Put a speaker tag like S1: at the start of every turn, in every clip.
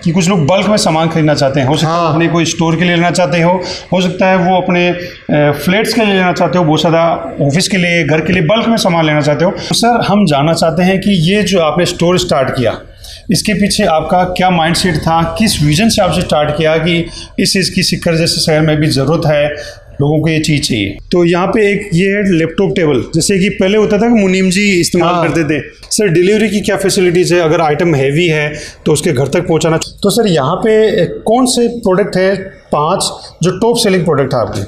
S1: कि कुछ लोग बल्क में सामान खरीदना चाहते हैं, हो सकता है अपने कोई स्टोर के लिए लेना चाहते हो सकता है वो अपने फ्लैट्स के लिए लेना चाहते हो, बहुत ज़्यादा ऑफिस के लिए, घर के लिए बल्क में सामान लेना चाहते हो। तो सर हम जानना चाहते हैं कि ये जो आपने स्टोर स्टार्ट किया, इसके पीछे आपका क्या माइंडसेट था, किस विजन से आपने स्टार्ट किया कि इस चीज़ की सीकर जैसे शहर में भी ज़रूरत है, लोगों को ये चीज़ चाहिए। तो यहाँ पे एक ये है लैपटॉप टेबल, जैसे कि पहले होता था कि मुनीम जी इस्तेमाल करते थे। सर डिलीवरी की क्या फैसिलिटीज़ है, अगर आइटम हैवी है तो उसके घर तक पहुँचाना। तो सर यहाँ पे कौन से प्रोडक्ट है 5 जो टॉप सेलिंग प्रोडक्ट है आपके?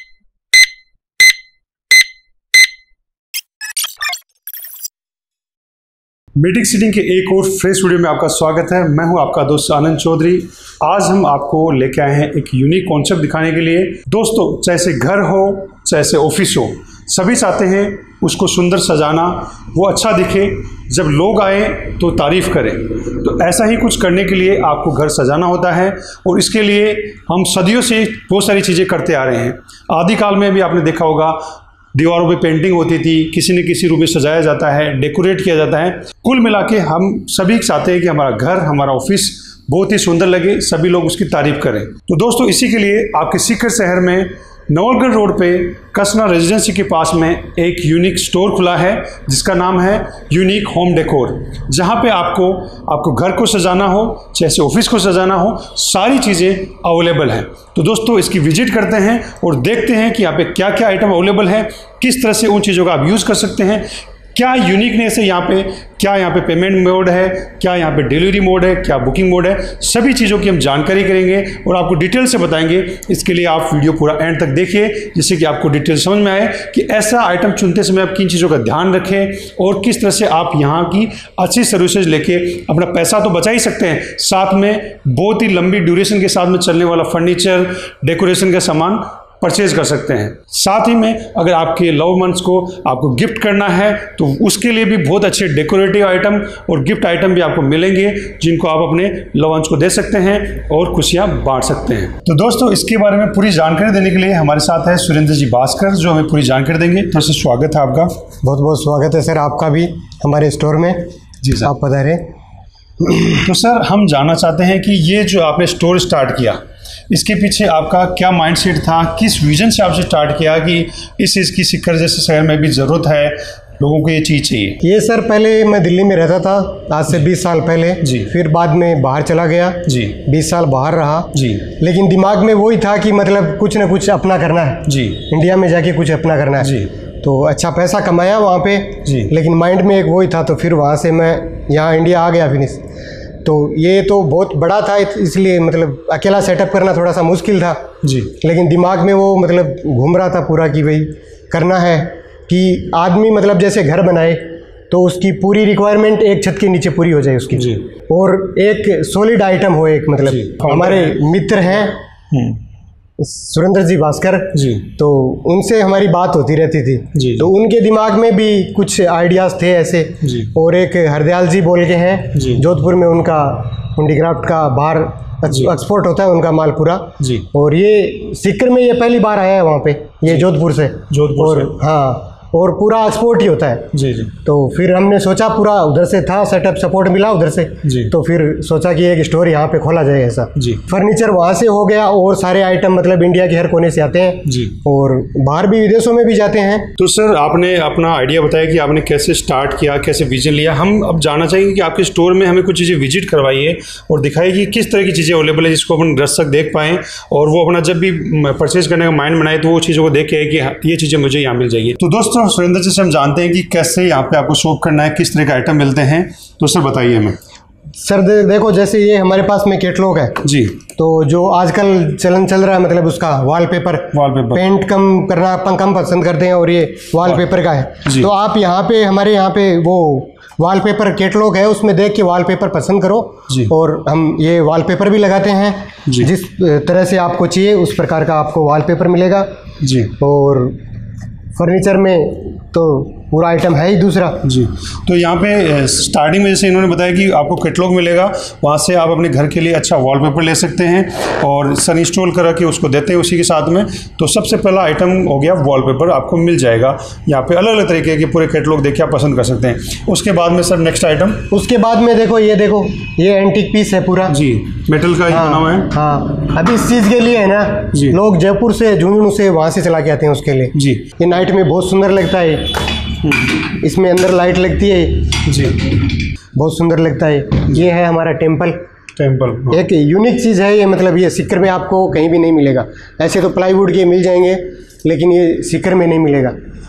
S1: मीटिंग सीटिंग के एक और फ्रेश वीडियो में आपका स्वागत है। मैं हूं आपका दोस्त आनंद चौधरी। आज हम आपको लेके आए हैं एक यूनिक कॉन्सेप्ट दिखाने के लिए। दोस्तों, चाहे से घर हो चाहे से ऑफिस हो, सभी चाहते हैं उसको सुंदर सजाना, वो अच्छा दिखे, जब लोग आए तो तारीफ़ करें। तो ऐसा ही कुछ करने के लिए आपको घर सजाना होता है और इसके लिए हम सदियों से बहुत सारी चीज़ें करते आ रहे हैं। आदिकाल में भी आपने देखा होगा दीवारों पे पेंटिंग होती थी, किसी न किसी रूप में सजाया जाता है, डेकोरेट किया जाता है। कुल मिला के हम सभी चाहते हैं कि हमारा घर, हमारा ऑफिस बहुत ही सुंदर लगे, सभी लोग उसकी तारीफ करें। तो दोस्तों, इसी के लिए आपके सीकर शहर में नवलगढ़ रोड पे कसना रेजिडेंसी के पास में एक यूनिक स्टोर खुला है जिसका नाम है यूनिक होम डेकोर, जहां पे आपको घर को सजाना हो चाहे से ऑफिस को सजाना हो, सारी चीज़ें अवेलेबल हैं। तो दोस्तों, इसकी विजिट करते हैं और देखते हैं कि यहाँ पे क्या क्या आइटम अवेलेबल है, किस तरह से उन चीज़ों का आप यूज़ कर सकते हैं, क्या यूनिकनेस है यहाँ पे, क्या यहाँ पे पेमेंट मोड है, क्या यहाँ पे डिलीवरी मोड है, क्या बुकिंग मोड है, सभी चीज़ों की हम जानकारी करेंगे और आपको डिटेल से बताएंगे। इसके लिए आप वीडियो पूरा एंड तक देखिए जिससे कि आपको डिटेल समझ में आए कि ऐसा आइटम चुनते समय आप किन चीज़ों का ध्यान रखें और किस तरह से आप यहाँ की अच्छी सर्विसेज लेके अपना पैसा तो बचा ही सकते हैं, साथ में बहुत ही लंबी ड्यूरेशन के साथ में चलने वाला फर्नीचर, डेकोरेशन का सामान परचेज कर सकते हैं। साथ ही में अगर आपके लव वंस को आपको गिफ्ट करना है तो उसके लिए भी बहुत अच्छे डेकोरेटिव आइटम और गिफ्ट आइटम भी आपको मिलेंगे जिनको आप अपने लव वंस को दे सकते हैं और खुशियां बांट सकते हैं। तो दोस्तों, इसके बारे में पूरी जानकारी देने के लिए हमारे साथ है सुरेंद्र जी भास्कर, जो हमें पूरी जानकारी देंगे। तो सर स्वागत है आपका।
S2: बहुत बहुत स्वागत है सर आपका भी हमारे स्टोर में।
S1: जी सर,
S2: आप पधारें।
S1: तो सर हम जानना चाहते हैं कि ये जो आपने स्टोर स्टार्ट किया, इसके पीछे आपका क्या माइंडसेट था, किस विजन से आपने स्टार्ट किया कि इस चीज़ की सीकर जैसे शहर में भी ज़रूरत है, लोगों को ये चीज़ चाहिए?
S2: ये सर पहले मैं दिल्ली में रहता था, आज से 20 साल पहले जी। फिर बाद में बाहर चला गया जी, 20 साल बाहर रहा जी। लेकिन दिमाग में वही था कि मतलब कुछ ना कुछ अपना करना है जी, इंडिया में जाके कुछ अपना करना है जी। तो अच्छा पैसा कमाया वहाँ पे जी, लेकिन माइंड में एक वही था। तो फिर वहाँ से मैं यहाँ इंडिया आ गया फिनिश। तो ये तो बहुत बड़ा था, इसलिए मतलब अकेला सेटअप करना थोड़ा सा मुश्किल था जी। लेकिन दिमाग में वो मतलब घूम रहा था पूरा कि भाई करना है कि आदमी मतलब जैसे घर बनाए तो उसकी पूरी रिक्वायरमेंट एक छत के नीचे पूरी हो जाए उसकी जी। और एक सॉलिड आइटम हो एक, मतलब हमारे मित्र हैं सुरेंद्र जी भास्कर जी, तो उनसे हमारी बात होती रहती थी जी। तो उनके दिमाग में भी कुछ आइडियाज़ थे ऐसे जी। और एक हरदयाल जी बोल के हैं जोधपुर में, उनका हैंडीक्राफ्ट का बाहर एक्सपोर्ट होता है उनका माल पूरा जी। और ये सीकर में ये पहली बार आया है वहाँ पे, ये जोधपुर से और हाँ, और पूरा एक्सपोर्ट ही होता है जी जी। तो फिर हमने सोचा, पूरा उधर से था सेटअप, सपोर्ट मिला उधर से जी। तो फिर सोचा कि एक स्टोर यहाँ पे खोला जाए ऐसा जी। फर्नीचर वहाँ से हो गया और सारे आइटम मतलब इंडिया के हर कोने से आते हैं जी, और बाहर भी विदेशों में भी जाते हैं।
S1: तो सर आपने अपना आइडिया बताया कि आपने कैसे स्टार्ट किया, कैसे विजन लिया। हम अब जानना चाहेंगे कि आपके स्टोर में हमें कुछ चीज़ें विजिट करवाइए और दिखाइए कि किस तरह की चीज़ें अवेलेबल है जिसको अपन दर्शक देख पाएँ और वो अपना जब भी परचेज करने का माइंड बनाए तो वो चीज़ों को देख के कि ये चीज़ें मुझे यहाँ मिल जाएगी। तो दोस्तों, सुरेंद्र जी से हम जानते हैं कि कैसे यहाँ पे आपको शॉप करना है, किस तरह के आइटम मिलते हैं, तो सर बताइए हमें।
S2: सर देखो, जैसे ये हमारे पास में कैटलॉग है जी। तो जो आजकल चलन चल रहा है मतलब उसका वॉलपेपर पेंट कम करना कम पसंद करते हैं और ये वॉलपेपर का है। तो आप यहाँ पे हमारे यहाँ पे वो वॉलपेपर कैटलॉग है, उसमें देख के वॉलपेपर पसंद करो जी। और हम ये वॉलपेपर भी लगाते हैं जिस तरह से आपको चाहिए उस प्रकार का आपको वॉलपेपर मिलेगा जी। और फर्नीचर में तो पूरा आइटम है ही दूसरा
S1: जी। तो यहाँ पे स्टार्टिंग में जैसे इन्होंने बताया कि आपको कैटलॉग मिलेगा, वहाँ से आप अपने घर के लिए अच्छा वॉलपेपर ले सकते हैं और सन इंस्टॉल करा के उसको देते हैं उसी के साथ में। तो सबसे पहला आइटम हो गया वॉलपेपर, आपको मिल जाएगा यहाँ पे अलग अलग तरीके के पूरे कैटलॉग देख के आप पसंद कर सकते हैं। उसके बाद में सर नेक्स्ट आइटम,
S2: उसके बाद में देखो ये एंटीक पीस है पूरा
S1: जी, मेटल का ही बना हुआ है।
S2: हाँ, अभी इस चीज़ के लिए है ना
S1: जी,
S2: लोग जयपुर से झुंझुनू से वहाँ से चला के आते हैं उसके लिए जी। ये नाइट में बहुत सुंदर लगता है, इसमें अंदर लाइट लगती है जी, बहुत सुंदर लगता है। ये है हमारा टेम्पल।
S1: हाँ।
S2: एक यूनिक चीज़ है ये, मतलब ये सीकर में आपको कहीं भी नहीं मिलेगा। ऐसे तो प्लाईवुड के मिल जाएंगे, लेकिन ये सीकर में नहीं मिलेगा।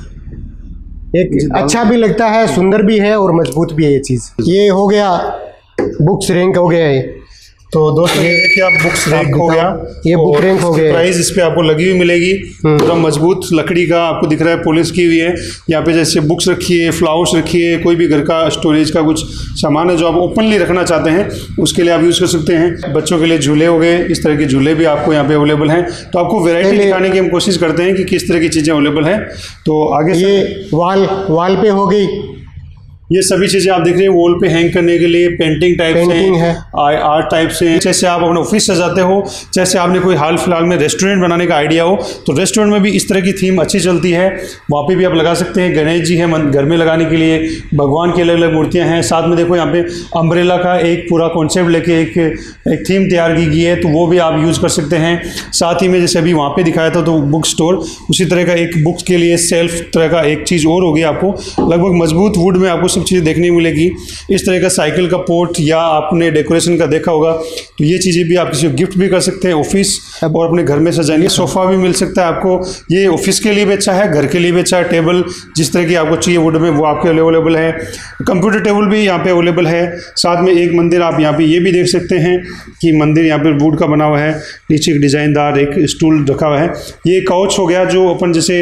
S2: एक अच्छा भी लगता है, सुंदर भी है और मजबूत भी है ये चीज़। ये हो गया बुक्स रैंक हो गया है।
S1: तो दोस्तों ये कि आप बुक्स रैंक हो गया,
S2: ये बुक रैंक हो गया,
S1: प्राइस इस पे आपको लगी हुई मिलेगी, पूरा मजबूत लकड़ी का आपको दिख रहा है, पॉलिश की हुई है। यहाँ पे जैसे बुक्स रखी है, फ्लावर्स रखी है, कोई भी घर का स्टोरेज का कुछ सामान है जो आप ओपनली रखना चाहते हैं उसके लिए आप यूज़ कर सकते हैं। बच्चों के लिए झूले हो गए, इस तरह के झूले भी आपको यहाँ पे अवेलेबल हैं। तो आपको वेराइटी दिखाने की हम कोशिश करते हैं कि किस तरह की चीज़ें अवेलेबल हैं। तो आगे
S2: ये वाल पे हो गई,
S1: ये सभी चीज़ें आप देख रहे हैं वॉल पे हैंग करने के लिए, पेंटिंग टाइप से, आर्ट टाइप से। जैसे आप अपना ऑफिस सजाते हो, जैसे आपने कोई हाल फिलहाल में रेस्टोरेंट बनाने का आइडिया हो, तो रेस्टोरेंट में भी इस तरह की थीम अच्छी चलती है, वहाँ पे भी आप लगा सकते हैं। गणेश जी हैं घर में लगाने के लिए, भगवान की अलग अलग मूर्तियाँ हैं। साथ में देखो यहाँ पे अम्ब्रेला का एक पूरा कॉन्सेप्ट लेके एक थीम तैयार की गई है, तो वो भी आप यूज़ कर सकते हैं। साथ ही में जैसे अभी वहाँ पर दिखाया था तो बुक स्टोर, उसी तरह का एक बुक्स के लिए सेल्फ तरह का एक चीज़ और होगी। आपको लगभग मजबूत वुड में आपको सब चीज़ें देखने मिलेगी। इस तरह का साइकिल का पोर्ट या आपने डेकोरेशन का देखा होगा, तो ये चीज़ें भी आप किसी को गिफ्ट भी कर सकते हैं ऑफिस और अपने घर में सजाएंगे। सोफ़ा भी मिल सकता है आपको, ये ऑफिस के लिए भी अच्छा है, घर के लिए भी अच्छा है। टेबल जिस तरह की आपको चाहिए वुड में वो आपके अवेलेबल है। कंप्यूटर टेबल भी यहाँ पे अवेलेबल है। साथ में एक मंदिर आप यहाँ पे ये भी देख सकते हैं कि मंदिर यहाँ पे वुड का बना हुआ है, नीचे एक डिज़ाइनदार एक स्टूल रखा हुआ है। ये काउच हो गया जो अपन जैसे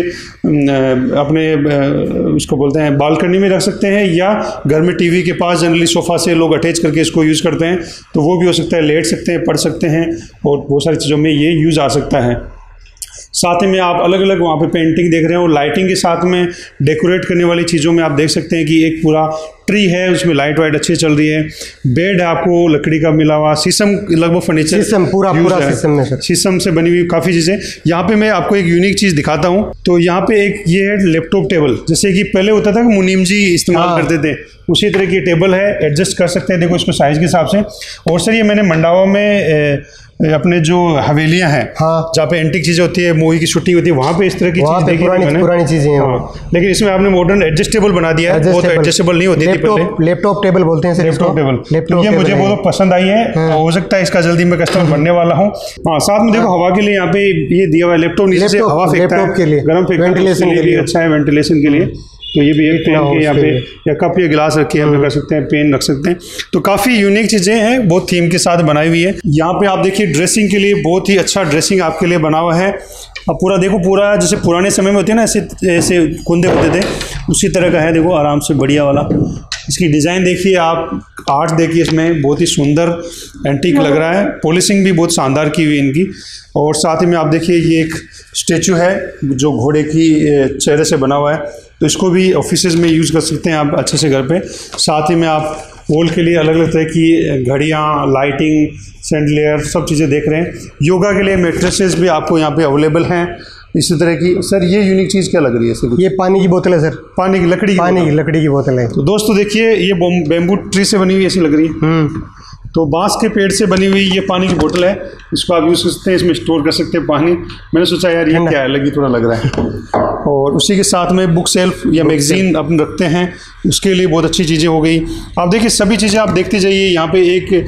S1: अपने उसको बोलते हैं बालकनी में रख सकते हैं, या घर में टीवी के पास जनरली सोफ़ा से लोग अटैच करके इसको यूज़ करते हैं, तो वो भी हो सकता है। लेट सकते हैं, पढ़ सकते हैं और बहुत सारी चीज़ों में ये यूज़ आ सकता है। साथ ही में आप अलग अलग वहाँ पे पेंटिंग देख रहे हो, लाइटिंग के साथ में डेकोरेट करने वाली चीज़ों में आप देख सकते हैं कि एक पूरा ट्री है, उसमें लाइट वाइट अच्छी चल रही है। बेड है आपको लकड़ी का मिला हुआ, शीशम लगभग फर्नीचर,
S2: शीशम पूरा शीशम में,
S1: शीशम से बनी हुई काफ़ी चीज़ें। यहाँ पे मैं आपको एक यूनिक चीज़ दिखाता हूँ। तो यहाँ पे एक ये है लैपटॉप टेबल, जैसे कि पहले होता था कि मुनीम जी इस्तेमाल करते थे, उसी तरह की टेबल है, एडजस्ट कर सकते हैं देखो इसको साइज़ के हिसाब से। और सर ये मैंने मंडावा में अपने जो हवेलियां हैं, जहाँ पे एंटीक चीज़ें होती है, मूवी की शूटिंग होती है, वहाँ पे इस तरह की चीज़ देखी
S2: पुरानी चीज़ें हैं।
S1: लेकिन इसमें आपने मॉडर्न एडजस्टेबल बना दिया है, वो तो एडजस्टेबल नहीं होती थी पहले।
S2: लैपटॉप टेबल बोलते हैं,
S1: लैपटॉप टेबल। ये मुझे बहुत पसंद आई है, हो सकता है इसका जल्दी मैं कस्टमर बनने वाला हूँ। हाँ, साथ में देखो हवा के लिए यहाँ पे ये दिया हुआ है, लैपटॉप नीचे से हवा फेंकता है, गर्म फेंकता है, वेंटिलेशन के लिए अच्छा है, वेंटिलेशन के लिए। तो ये भी एक पेन के यहाँ पे या कप या गिलास रखी है, कर सकते हैं, पेन रख सकते हैं। तो काफ़ी यूनिक चीज़ें हैं, बहुत थीम के साथ बनाई हुई है। यहाँ पे आप देखिए ड्रेसिंग के लिए बहुत ही अच्छा ड्रेसिंग आपके लिए बना हुआ है। अब पूरा देखो, पूरा जैसे पुराने समय में होते हैं ना, ऐसे कुंदे होते थे, उसी तरह का है। देखो आराम से बढ़िया वाला, इसकी डिज़ाइन देखिए आप, आर्ट देखिए, इसमें बहुत ही सुंदर एंटीक लग रहा है। पॉलिशिंग भी बहुत शानदार की हुई इनकी। और साथ ही में आप देखिए ये एक स्टेचू है जो घोड़े की चेहरे से बना हुआ है, तो इसको भी ऑफिसेज में यूज़ कर सकते हैं आप अच्छे से घर पे। साथ ही में आप वॉल के लिए अलग अलग तरह की घड़ियाँ, लाइटिंग, सैंडलियर सब चीज़ें देख रहे हैं। योगा के लिए मैट्रेसेस भी आपको यहाँ पे अवेलेबल हैं इसी तरह की। सर ये यूनिक चीज़ क्या लग रही है सर?
S2: ये पानी की बोतल है सर,
S1: पानी की लकड़ी
S2: की बोतल है।
S1: तो दोस्तों देखिए, ये बैम्बू ट्री से बनी हुई ऐसी लग रही है। तो बांस के पेड़ से बनी हुई ये पानी की बोतल है, इसको आप यूज़ कर सकते हैं, इसमें स्टोर कर सकते हैं पानी। मैंने सोचा यार ये क्या है, लगी थोड़ा लग रहा है। और उसी के साथ में बुक सेल्फ या मैगजीन अपन रखते हैं, उसके लिए बहुत अच्छी चीज़ें हो गई। आप देखिए सभी चीज़ें आप देखते जाइए। यहाँ पे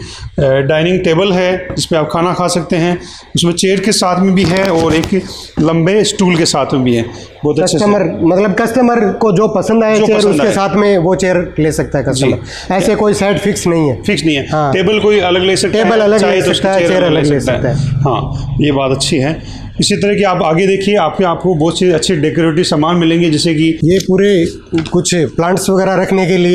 S1: एक डाइनिंग टेबल है जिस पे आप खाना खा सकते हैं, उसमें चेयर के साथ में भी है और एक लंबे स्टूल के साथ में भी है। बहुत अच्छे
S2: कस्टमर को जो पसंद आए चेयर, उसके साथ में वो चेयर ले सकता है कस्टमर। ऐसे कोई साइड फिक्स नहीं है।
S1: हाँ। टेबल कोई अलग ले सकता है,
S2: टेबल अलग ले सकता है, चेयर अलग ले सकता है।
S1: हाँ, ये बात अच्छी है। इसी तरह की आप आगे देखिए, आपको बहुत से अच्छे डेकोरेटिव सामान मिलेंगे, जैसे कि
S2: ये पूरे कुछ प्लांट्स वगैरह रखने के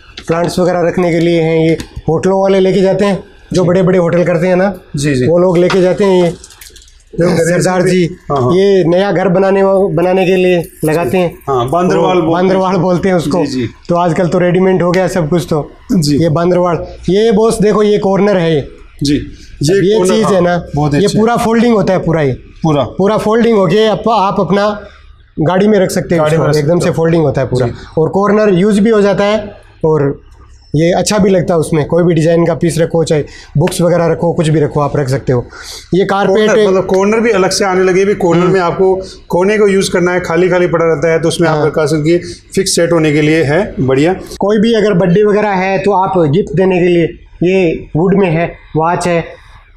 S2: लिए हैं। ये होटलों वाले लेके जाते हैं, जो बड़े बड़े होटल करते हैं ना, जी वो लोग लेके जाते हैं। सरदार जी ये नया घर बनाने के लिए लगाते हैं।
S1: हाँ, बांदरवाल
S2: बोलते हैं उसको। तो आजकल तो रेडीमेड हो गया सब कुछ। तो ये बांदरवाल, ये बॉस देखो ये कॉर्नर है जी, ये चीज है ना, ये पूरा फोल्डिंग होता है, पूरा ये पूरा फोल्डिंग हो गया। आप अपना गाड़ी में रख सकते हैं, एकदम से फोल्डिंग होता है पूरा, और कॉर्नर यूज भी हो जाता है, और ये अच्छा भी लगता है। उसमें कोई भी डिजाइन का पीस रखो, चाहे बुक्स वगैरह रखो, कुछ भी रखो आप रख सकते हो। ये कारपेट
S1: मतलब कॉर्नर भी अलग से आने लगे भी। कॉर्नर में आपको कोने को यूज करना है, खाली पड़ा रहता है, तो उसमें आप रखा सकते, फिक्स सेट होने के लिए है बढ़िया।
S2: कोई भी अगर बर्थडे वगैरह है तो आप गिफ्ट देने के लिए, ये वुड में है, वॉच है,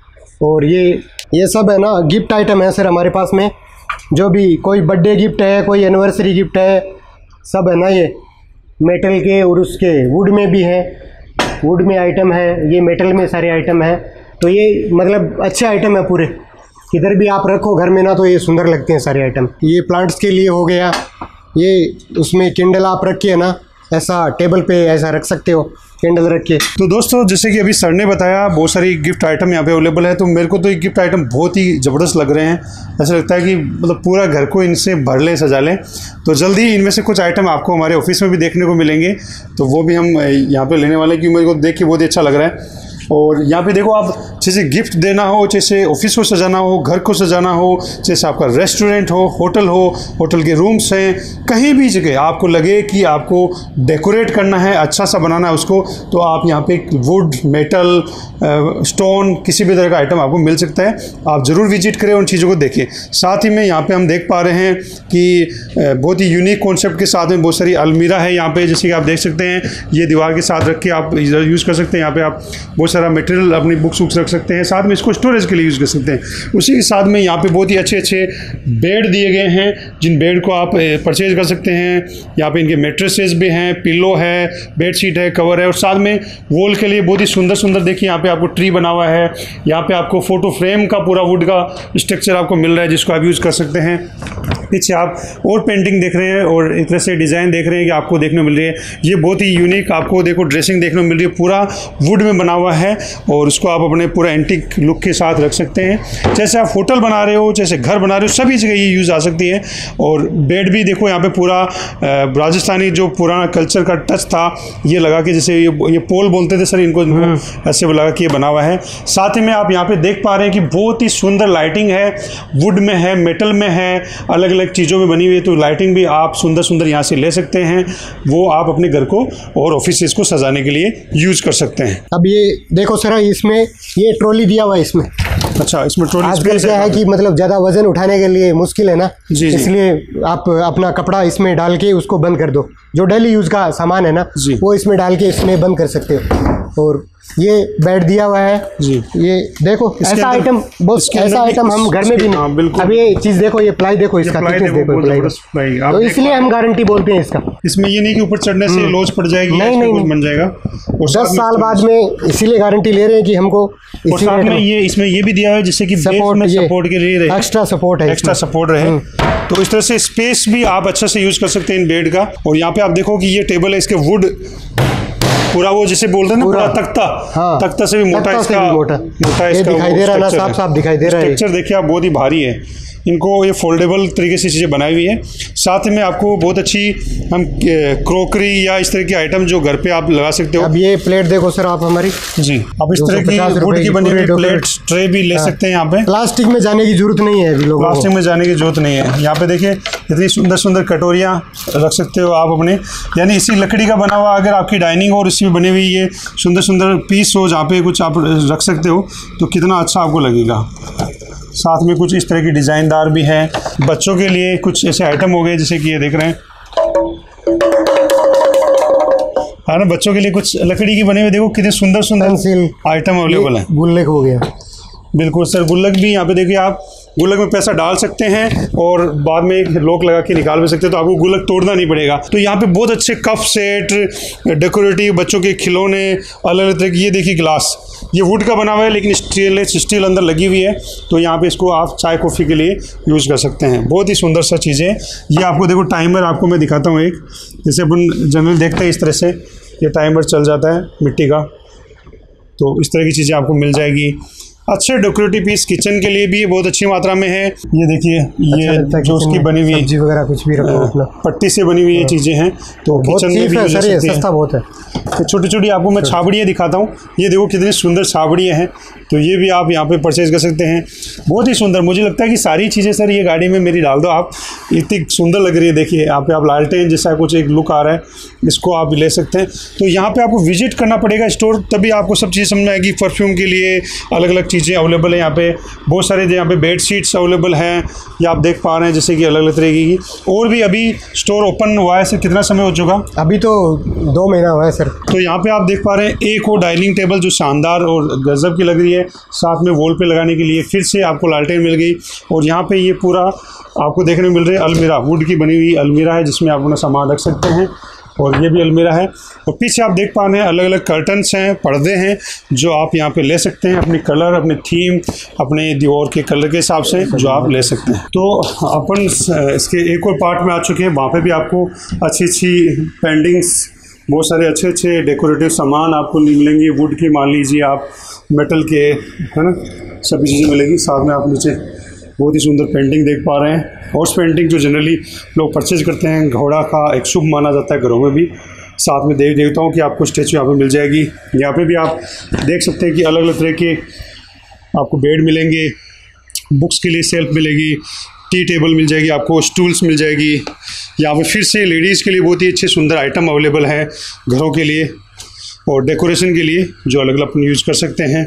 S2: और ये सब है ना गिफ्ट आइटम है सर हमारे पास में। जो भी कोई बर्थडे गिफ्ट है, कोई एनिवर्सरी गिफ्ट है, सब है ना, ये मेटल के और उसके वुड में भी है, वुड में आइटम है, ये मेटल में सारे आइटम है। तो ये मतलब अच्छे आइटम है पूरे, किधर भी आप रखो घर में ना तो ये सुंदर लगते हैं सारे आइटम। ये प्लांट्स के लिए हो गया, ये उसमें कैंडल आप रखिए ना, ऐसा टेबल पे ऐसा रख सकते हो, कैंडल रख के।
S1: तो दोस्तों जैसे कि अभी सर ने बताया बहुत सारी गिफ्ट आइटम यहाँ पे अवेलेबल है, तो मेरे को तो ये गिफ्ट आइटम बहुत ही ज़बरदस्त लग रहे हैं। ऐसा लगता है कि मतलब पूरा घर को इनसे भर लें, सजा लें। तो जल्दी ही इनमें से कुछ आइटम आपको हमारे ऑफिस में भी देखने को मिलेंगे, तो वो भी हम यहाँ पे लेने वाले हैं, क्योंकि मेरे को देख के बहुत ही अच्छा लग रहा है। और यहाँ पे देखो, आप जैसे गिफ्ट देना हो, जैसे ऑफिस को सजाना हो, घर को सजाना हो, जैसे आपका रेस्टोरेंट हो, होटल के रूम्स हैं, कहीं भी जगह आपको लगे कि आपको डेकोरेट करना है, अच्छा सा बनाना है उसको, तो आप यहाँ पे वुड, मेटल, स्टोन, किसी भी तरह का आइटम आपको मिल सकता है। आप ज़रूर विजिट करें, उन चीज़ों को देखें। साथ ही में यहाँ पे हम देख पा रहे हैं कि बहुत ही यूनिक कॉन्सेप्ट के साथ में बहुत सारी अलमीरा है यहाँ पे, जैसे कि आप देख सकते हैं। ये दीवार के साथ रख के आप यूज़ कर सकते हैं। यहाँ पे आप बहुत सारा मटेरियल, अपनी बुक्स रख सकते हैं, साथ में इसको स्टोरेज के लिए यूज़ कर सकते हैं। उसी के साथ में यहाँ पे बहुत ही अच्छे बेड दिए गए हैं, जिन बेड को आप परचेज कर सकते हैं। यहाँ पे इनके मेट्रेसेस भी हैं, पिलो है, बेडशीट है, कवर है, और साथ में वॉल के लिए बहुत ही सुंदर देखिए यहाँ पे आपको ट्री बना हुआ है। यहाँ पे आपको फोटो फ्रेम का पूरा वुड का स्ट्रक्चर आपको मिल रहा है, जिसको आप यूज़ कर सकते हैं। पीछे आप और पेंटिंग देख रहे हैं और एक तरह से डिज़ाइन देख रहे हैं कि आपको देखने मिल रही है। ये बहुत ही यूनिक आपको देखो ड्रेसिंग देखने को मिल रही है, पूरा वुड में बना हुआ है, और उसको आप अपने पूरा एंटीक लुक के साथ रख सकते हैं। जैसे आप होटल बना रहे हो, जैसे घर बना रहे हो, सभी जगह ये यूज़ आ सकती है। और बेड भी देखो यहाँ पे पूरा राजस्थानी जो पुराना कल्चर का टच था, ये लगा के, जैसे ये पोल बोलते थे सर इनको, ऐसे लगा के ये बना हुआ है। साथ ही में आप यहाँ पे देख पा रहे हैं कि बहुत ही सुंदर लाइटिंग है, वुड में है, मेटल में है, अलग अलग चीज़ों में बनी हुई है। तो लाइटिंग भी आप सुंदर यहाँ से ले सकते हैं, वो आप अपने घर को और ऑफिस को सजाने के लिए यूज कर सकते हैं।
S2: अब ये देखो सर, इसमें ये ट्रॉली दिया हुआ है इसमें।
S1: अच्छा, इसमें ट्रॉली
S2: आजकल क्या है कि मतलब ज़्यादा वजन उठाने के लिए मुश्किल है ना, इसलिए आप अपना कपड़ा इसमें डाल के उसको बंद कर दो। जो डेली यूज़ का सामान है ना, वो इसमें डाल के इसमें बंद कर सकते हो। और ये बेड दिया हुआ है जी, ये देखो ऐसा आइटम, बहुत ऐसा आइटम हम घर में भी नहीं। अब ये चीज़ देखो, ये प्लाई देखो, इसका थिकनेस देखो, प्लाई, तो इसलिए हम गारंटी बोलते हैं इसका।
S1: इसमें ये नहीं कि ऊपर चढ़ने से लॉज पड़ जाएगी,
S2: नहीं
S1: बन जाएगा।
S2: 10 साल बाद में इसीलिए गारंटी ले रहे हैं कि हमको।
S1: और साथ में ये इसमें ये भी दिया है जिससे कि सपोर्ट के लिए रहे,
S2: एक्स्ट्रा सपोर्ट रहे।
S1: तो इस तरह से स्पेस भी आप अच्छे से यूज कर सकते हैं इन बेड का। और यहाँ पे आप देखो कि ये टेबल है, इसके वुड पूरा वो जिसे बोलते हैं ना, पूरा तख्ता से भी मोटा इसका
S2: दिखाई दे रहा है ना, साफ दिखाई दे रहा है।
S1: स्ट्रक्चर देखिए आप, बहुत ही भारी है। इनको ये फोल्डेबल तरीके से चीज़ें बनाई हुई है। साथ में आपको बहुत अच्छी हम क्रोकरी या इस तरह की आइटम जो घर पे आप लगा सकते हो।
S2: अब ये प्लेट देखो सर आप हमारी जी,
S1: अब इस तरह की वुड की बनी हुई प्लेट ट्रे भी ले सकते हैं यहाँ पे।
S2: प्लास्टिक में जाने की जरूरत नहीं है,
S1: प्लास्टिक में जाने की जरूरत नहीं है। यहाँ पे देखिए इतनी सुंदर कटोरियाँ रख सकते हो आप अपने, यानी इसी लकड़ी का बना हुआ अगर आपकी डाइनिंग और इसमें बनी हुई ये सुंदर पीस हो जहाँ पे कुछ आप रख सकते हो, तो कितना अच्छा आपको लगेगा। साथ में कुछ इस तरह की डिज़ाइनदार भी है। बच्चों के लिए कुछ ऐसे आइटम हो गए, जैसे कि ये देख रहे हैं, है ना, बच्चों के लिए कुछ लकड़ी की बने हुए, देखो कितने सुंदर आइटम अवेलेबल है।
S2: गुल्लक हो गया,
S1: बिल्कुल सर, गुल्लक भी यहाँ पे देखिए आप गुल्लक में पैसा डाल सकते हैं और बाद में एक लॉक लगा के निकाल भी सकते हैं, तो आपको गुल्लक तोड़ना नहीं पड़ेगा। तो यहाँ पे बहुत अच्छे कप सेट, डेकोरेटिव, बच्चों के खिलौने, अलग अलग तरह की, ये देखिए ग्लास, ये वुड का बना हुआ है लेकिन स्टील अंदर लगी हुई है, तो यहाँ पे इसको आप चाय कॉफ़ी के लिए यूज़ कर सकते हैं। बहुत ही सुंदर सा चीज़ें। ये आपको देखो टाइमर आपको मैं दिखाता हूँ एक, जैसे अपन जनरल देखते हैं इस तरह से ये टाइमर चल जाता है मिट्टी का, तो इस तरह की चीज़ें आपको मिल जाएगी। अच्छे डेकोरेटिव पीस किचन के लिए भी बहुत अच्छी मात्रा में है। ये देखिए ये जो उसकी बनी हुई
S2: सब्जी वगैरह कुछ भी रखो अपना,
S1: पट्टी से बनी हुई ये चीज़ें हैं, तो किचन में भी यूज
S2: सर, ये सस्ता बहुत है।
S1: तो छोटी छोटी आपको मैं छाबड़ियाँ दिखाता हूँ। ये देखो कितनी सुंदर छाबड़ियाँ हैं, तो ये भी आप यहाँ पे परचेज कर सकते हैं। बहुत ही सुंदर, मुझे लगता है कि सारी चीज़ें सर ये गाड़ी में मेरी डाल दो आप, इतनी सुंदर लग रही है। देखिए यहाँ पे आप लालटेन जैसा कुछ एक लुक आ रहा है, इसको आप ले सकते हैं। तो यहाँ पे आपको विजिट करना पड़ेगा स्टोर, तभी आपको सब चीज़ समझ में आएगी। परफ्यूम के लिए अलग अलग चीज़ें अवेलेबल है यहाँ पे, बहुत सारे यहाँ पे बेड शीट्स अवेलेबल हैं, ये आप देख पा रहे हैं, जैसे कि अलग अलग तरीके की। और भी अभी स्टोर ओपन हुआ है, सर कितना समय हो चुका?
S2: अभी तो 2 महीना हुआ है सर।
S1: तो यहाँ पे आप देख पा रहे हैं एक और डाइनिंग टेबल जो शानदार और गजब की लग रही है, साथ में वॉल पे लगाने के लिए फिर से आपको लालटेन मिल गई। और यहाँ पे ये पूरा आपको देखने को मिल रही है अलमीरा, वुड की बनी हुई अलमीरा है, जिसमें आप अपना सामान रख सकते हैं। और ये भी अलमीरा है। और पीछे आप देख पा रहे हैं अलग अलग कर्टन्स हैं, पर्दे हैं, जो आप यहाँ पे ले सकते हैं अपनी कलर, अपनी थीम, अपने दीवार के कलर के हिसाब से जो आप ले सकते हैं। तो अपन इसके एक और पार्ट में आ चुके हैं, वहाँ पे भी आपको अच्छी अच्छी पेंटिंग्स, बहुत सारे अच्छे अच्छे डेकोरेटिव सामान आपको मिलेंगे। वुड की मान लीजिए आप, मेटल के, है ना, सभी चीज़ें मिलेगी। साथ में आप नीचे बहुत ही सुंदर पेंटिंग देख पा रहे हैं। हॉर्स पेंटिंग जो जनरली लोग परचेज करते हैं, घोड़ा का एक शुभ माना जाता है घरों में भी। साथ में देवी देवताओं की आपको स्टैचू यहाँ पे मिल जाएगी। यहाँ पे भी आप देख सकते हैं कि अलग अलग तरह के आपको बेड मिलेंगे, बुक्स के लिए सेल्फ मिलेगी, टी टेबल मिल जाएगी, आपको स्टूल्स मिल जाएगी। यहाँ पे फिर से लेडीज़ के लिए बहुत ही अच्छे सुंदर आइटम अवेलेबल हैं घरों के लिए और डेकोरेशन के लिए, जो अलग अलग अपन यूज़ कर सकते हैं।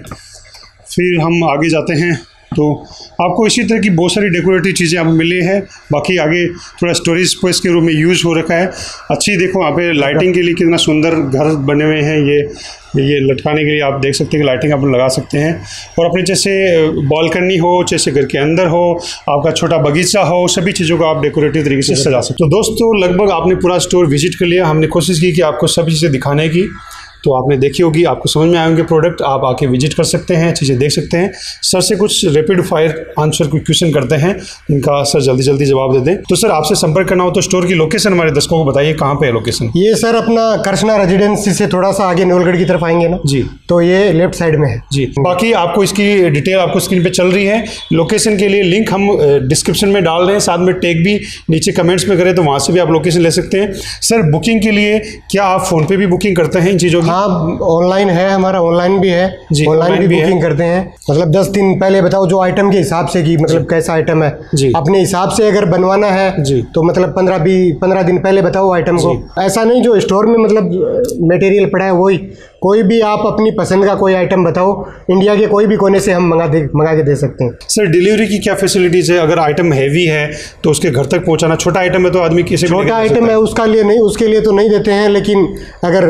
S1: फिर हम आगे जाते हैं तो आपको इसी तरह की बहुत सारी डेकोरेटिव चीज़ें यहाँ पर मिली हैं। बाकी आगे थोड़ा स्टोरेज स्पेस के रूप में यूज़ हो रखा है। अच्छी देखो यहाँ पे लाइटिंग के लिए कितना सुंदर घर बने हुए हैं। ये लटकाने के लिए आप देख सकते हैं कि लाइटिंग आप लगा सकते हैं। और अपने जैसे बालकनी हो, जैसे घर के अंदर हो, आपका छोटा बगीचा हो, सभी चीज़ों को आप डेकोरेटिव तरीके से सजा सकते हो। तो दोस्तों लगभग आपने पूरा स्टोर विजिट कर लिया। हमने कोशिश की कि आपको सभी चीज़ें दिखाने की, तो आपने देखी होगी, आपको समझ में आएंगे प्रोडक्ट, आप आके विजिट कर सकते हैं, चीज़ें देख सकते हैं। सर से कुछ रैपिड फायर आंसर कोई क्वेश्चन करते हैं, इनका सर जल्दी जल्दी जवाब दे दें। तो सर आपसे संपर्क करना हो तो स्टोर की लोकेशन हमारे दर्शकों को बताइए, कहाँ पे है लोकेशन?
S2: ये सर अपना कृष्णा रेजिडेंसी से थोड़ा सा आगे न्यूलगढ़ की तरफ आएंगे ना
S1: जी,
S2: तो ये लेफ्ट साइड में है
S1: जी। बाकी आपको इसकी डिटेल आपको स्क्रीन पे चल रही है। लोकेशन के लिए लिंक हम डिस्क्रिप्शन में डाल रहे हैं, साथ में टैग भी नीचे कमेंट्स में करें तो वहाँ से भी आप लोकेशन ले सकते हैं। सर बुकिंग के लिए क्या आप फ़ोन पे भी बुकिंग करते हैं इन चीज़ों की?
S2: हाँ, ऑनलाइन है, हमारा ऑनलाइन भी है जी, ऑनलाइन भी बुकिंग करते हैं। मतलब 10 दिन पहले बताओ जो आइटम के हिसाब से कि मतलब कैसा आइटम है जी, अपने हिसाब से अगर बनवाना है जी, तो मतलब 15 दिन पहले बताओ आइटम को। ऐसा नहीं जो स्टोर में मतलब मटेरियल पड़ा है वही, कोई भी आप अपनी पसंद का कोई आइटम बताओ, इंडिया के कोई भी कोने से हम मंगा के दे सकते हैं।
S1: सर डिलीवरी की क्या फैसिलिटीज़ है? अगर आइटम हैवी है तो उसके घर तक पहुंचाना, छोटा आइटम है तो आदमी किसी
S2: छोटा आइटम है उसका लिए नहीं, उसके लिए तो नहीं देते हैं, लेकिन अगर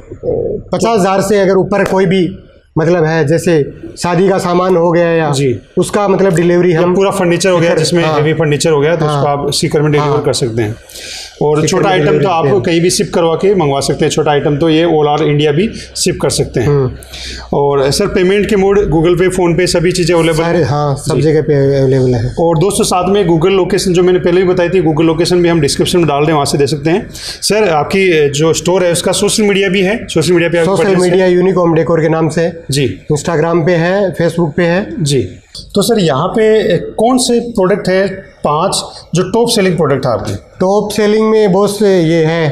S2: 50,000 से अगर ऊपर कोई भी मतलब है, जैसे शादी का सामान हो गया या जी, उसका मतलब डिलीवरी हम
S1: पूरा फर्नीचर हो गया जिसमें हेवी फर्नीचर हो गया तो उसको आप सीकर में डिलीवर कर सकते हैं। और छोटा आइटम तो आप कहीं भी शिप करवा के मंगवा सकते हैं। छोटा आइटम तो ये ऑल ओवर इंडिया भी शिप कर सकते हैं। और सर पेमेंट के mode Google Pay, PhonePe सभी चीज़ें अवेलेबल है?
S2: हाँ, सब जगह पे अवेलेबल है।
S1: और दोस्तों साथ में गूगल लोकेशन जो मैंने पहले भी बताई थी, गूगल लोकेशन भी हम डिस्क्रिप्शन में डाल दें, वहाँ से दे सकते हैं। सर आपकी जो स्टोर है उसका सोशल मीडिया भी है? सोशल मीडिया
S2: यूनिकॉम डेकोर के नाम से
S1: जी,
S2: इंस्टाग्राम पे है, फेसबुक पे है जी।
S1: तो सर यहाँ पे कौन से प्रोडक्ट है 5 जो टॉप सेलिंग प्रोडक्ट है आपके?
S2: टॉप सेलिंग में बहुत से ये है,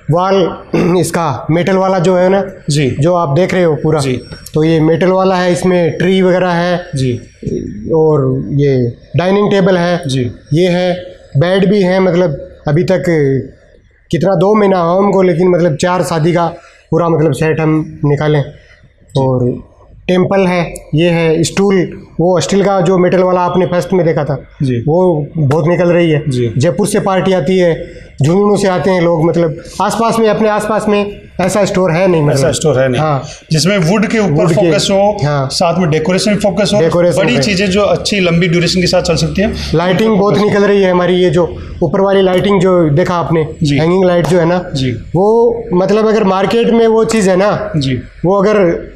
S2: वॉल इसका मेटल वाला जो है ना जी, जो आप देख रहे हो पूरा जी, तो ये मेटल वाला है, इसमें ट्री वगैरह है जी, और ये डाइनिंग टेबल है जी, ये है, बेड भी है। मतलब अभी तक कितना 2 महीना हो हमको, लेकिन मतलब 4 शादी का पूरा मतलब सेट हम निकालें। और टेम्पल है, ये है स्टूल, वो स्टील का जो मेटल वाला आपने फर्स्ट में देखा था जी, वो बहुत निकल रही है जी। जयपुर से पार्टी आती है, झुंझुनू से आते हैं लोग, मतलब आसपास में, अपने आसपास में ऐसा स्टोर है नहीं, मतलब
S1: ऐसा स्टोर है नहीं हाँ, जिसमें वुड के ऊपर फोकस हो हाँ, साथ में डेकोरेशन फोकस हो, बड़ी चीजें जो अच्छी लंबी ड्यूरेशन के साथ चल सकती है।
S2: लाइटिंग बहुत निकल रही है हमारी, ये जो ऊपर वाली लाइटिंग जो देखा आपने, हैंगिंग लाइट जो है ना जी, वो मतलब अगर मार्केट में वो चीज़ है ना जी, वो अगर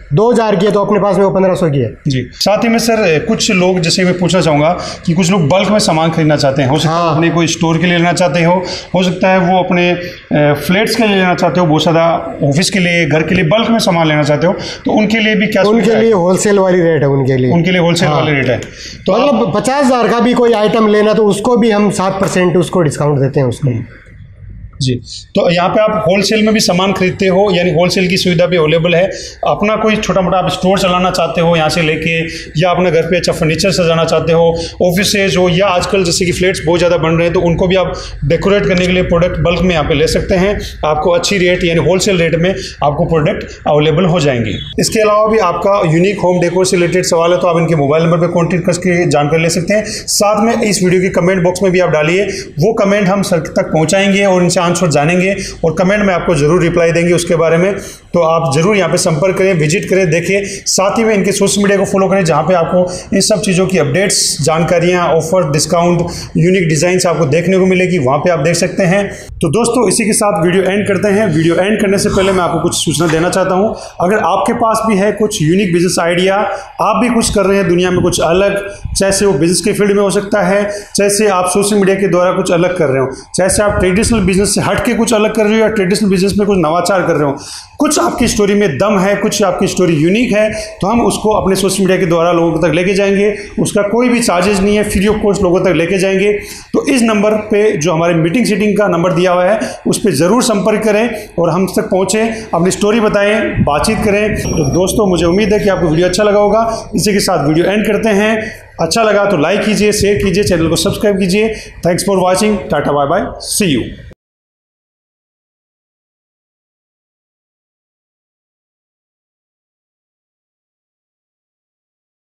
S2: 2000 की है तो अपने पास में वो 1500 की है
S1: जी। साथ ही में सर कुछ लोग, जैसे मैं पूछना चाहूँगा कि कुछ लोग बल्क में सामान खरीदना चाहते हैं, हो सकता है अपने कोई स्टोर के लिए लेना चाहते हो सकता है वो अपने फ्लैट्स के लिए लेना चाहते हो, बहुत ज़्यादा ऑफिस के लिए, घर के लिए बल्क में सामान लेना चाहते हो, तो उनके लिए भी क्या?
S2: उनके लिए होलसेल वाली रेट है, उनके लिए
S1: होलसेल वाली रेट है।
S2: तो मतलब 50,000 का भी कोई आइटम लेना तो उसको भी हम 7% उसको डिस्काउंट देते हैं उसको
S1: जी। तो यहाँ पे आप होलसेल में भी सामान खरीदते हो, यानी होलसेल की सुविधा भी अवेलेबल है। अपना कोई छोटा मोटा आप स्टोर चलाना चाहते हो यहाँ से लेके, या अपने घर पे अच्छा फर्नीचर सजाना चाहते हो, ऑफिसेज हो, या आजकल जैसे कि फ्लैट्स बहुत ज़्यादा बन रहे हैं तो उनको भी आप डेकोरेट करने के लिए प्रोडक्ट बल्क में यहाँ पे ले सकते हैं। आपको अच्छी रेट यानी होलसेल रेट में आपको प्रोडक्ट अवेलेबल हो जाएंगे। इसके अलावा भी आपका यूनिक होम डेकोर से रिलेटेड सवाल है तो आप इनके मोबाइल नंबर पर कॉन्टेक्ट करके जानकारी ले सकते हैं। साथ में इस वीडियो की कमेंट बॉक्स में भी आप डालिए, वो कमेंट हम सर तक पहुँचाएंगे और इनसे आंसर जानेंगे और कमेंट में आपको जरूर रिप्लाई देंगे उसके बारे में। तो आप जरूर यहाँ पे संपर्क करें, विजिट करें, देखें। साथ ही में इनके सोशल मीडिया को फॉलो करें जहाँ पे आपको इन सब चीज़ों की अपडेट्स, जानकारियाँ, ऑफर, डिस्काउंट, यूनिक डिज़ाइंस आपको देखने को मिलेगी, वहाँ पे आप देख सकते हैं। तो दोस्तों इसी के साथ वीडियो एंड करते हैं। वीडियो एंड करने से पहले मैं आपको कुछ सूचना देना चाहता हूँ। अगर आपके पास भी है कुछ यूनिक बिजनेस आइडिया, आप भी कुछ कर रहे हैं दुनिया में कुछ अलग, जैसे वो बिजनेस के फील्ड में हो सकता है, जैसे आप सोशल मीडिया के द्वारा कुछ अलग कर रहे हो, जैसे आप ट्रेडिशनल बिजनेस से हट के कुछ अलग कर रहे हो या ट्रेडिशनल बिजनेस में कुछ नवाचार कर रहे हो, कुछ आपकी स्टोरी में दम है, कुछ आपकी स्टोरी यूनिक है, तो हम उसको अपने सोशल मीडिया के द्वारा लोगों तक लेके जाएंगे। उसका कोई भी चार्जेस नहीं है, फ्री ऑफ कॉस्ट लोगों तक लेके जाएंगे। तो इस नंबर पे जो हमारे मीटिंग सीटिंग का नंबर दिया हुआ है उस पर ज़रूर संपर्क करें और हम तक पहुँचें, अपनी स्टोरी बताएं, बातचीत करें। तो दोस्तों मुझे उम्मीद है कि आपको वीडियो अच्छा लगा होगा। इसी के साथ वीडियो एंड करते हैं। अच्छा लगा तो लाइक कीजिए, शेयर कीजिए, चैनल को सब्सक्राइब कीजिए। Thanks for watching. Tata, bye bye, see you.